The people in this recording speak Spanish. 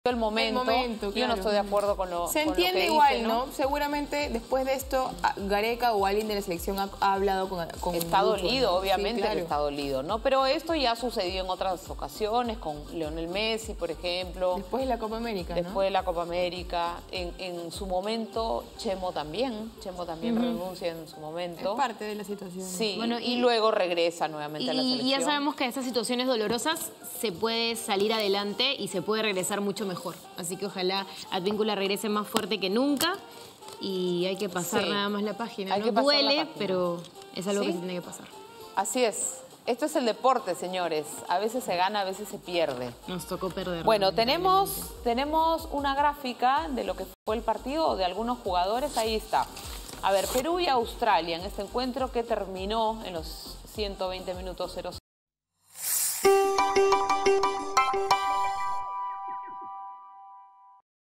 el momento. Claro. Yo no estoy de acuerdo con lo Se entiende con lo que igual, dice, ¿no? Seguramente después de esto, Gareca o alguien de la selección ha hablado con Está Grupo, dolido, ¿no? obviamente Sí, claro. que está dolido, ¿no? Pero esto ya sucedió en otras ocasiones, con Lionel Messi, por ejemplo. Después de la Copa América, ¿no? Después de la Copa América. En su momento, Chemo también renuncia en su momento. Es parte de la situación. Sí, Bueno, y luego regresa nuevamente a la selección. Y ya sabemos que de estas situaciones dolorosas se puede salir adelante y se puede regresar mucho mejor. Así que ojalá Advíncula regrese más fuerte que nunca y hay que pasar nada más la página. Hay ¿no? que pasar la Duele, página. pero es algo ¿Sí? que se tiene que pasar. Así es. Esto es el deporte, señores. A veces se gana, a veces se pierde. Nos tocó perder. Bueno, tenemos una gráfica de lo que fue el partido de algunos jugadores. Ahí está. A ver, Perú y Australia en este encuentro que terminó en los 120 minutos 0-0.